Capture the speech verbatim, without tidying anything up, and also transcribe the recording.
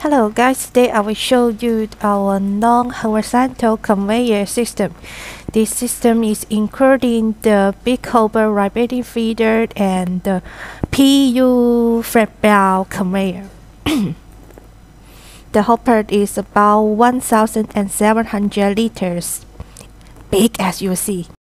Hello guys, today I will show you our non-horizontal conveyor system. This system is including the big hopper vibrating feeder and the P U flat belt conveyor. The hopper is about one thousand seven hundred liters, big as you see.